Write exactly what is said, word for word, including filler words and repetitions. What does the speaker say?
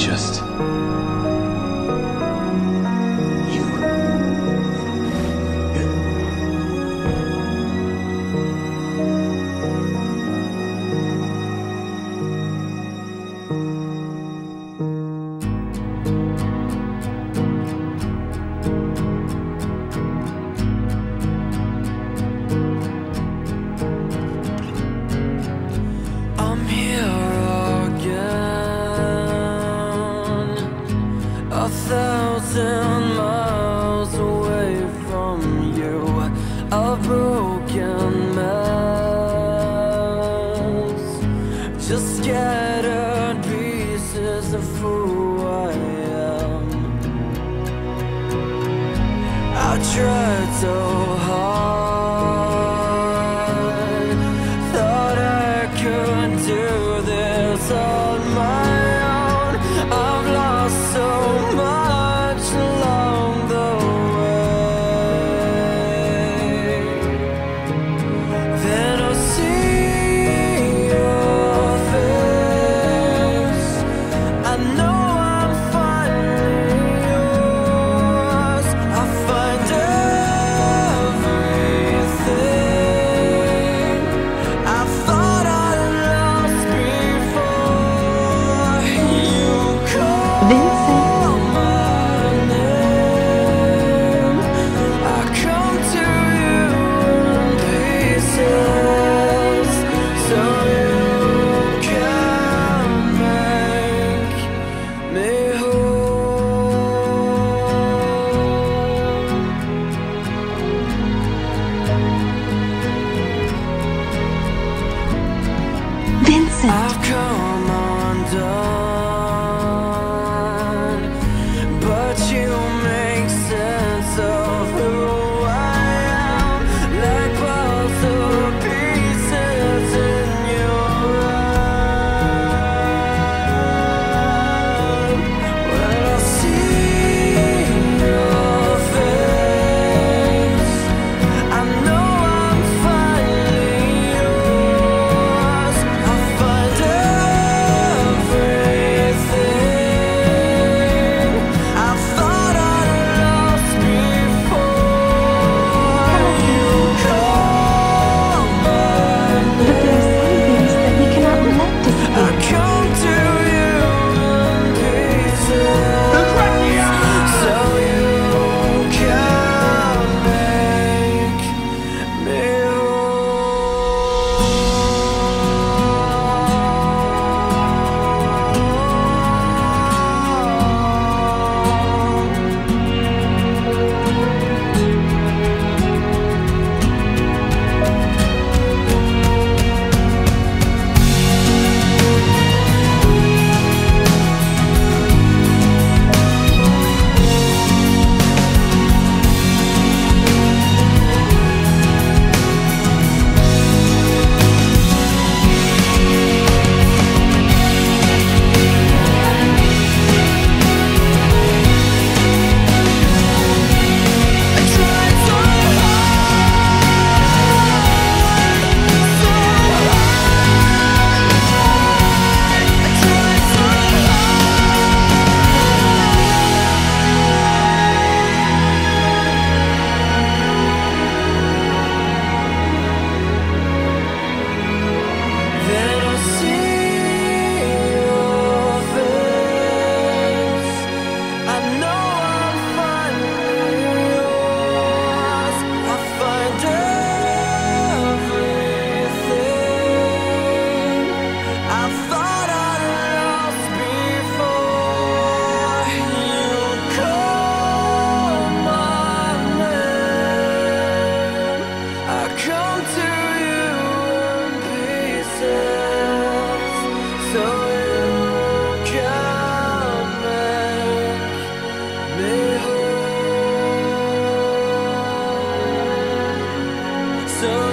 just... you. I'm here again, a thousand miles away from you, a broken mess, just scattered pieces of who I am. I tried so hard, thought I could do this on my own. I've lost so much along the way. Then I see your face, I know I'm finally yours. I find everything I thought I lost before you call my name. I come to you in pieces, so you can make me whole. Vincent, I've come undone, but you make sense of who I am, like puzzle pieces in your eye. When I see your face, I know I'm finally yours. I find everything I thought I lost before you call my but there are some things that we cannot let I disappear. come to you in pieces, so you can make me Then I see your face, I know I'm finally yours. I find everything I thought I lost before you call my name. I come to you in pieces, so you can make me whole. So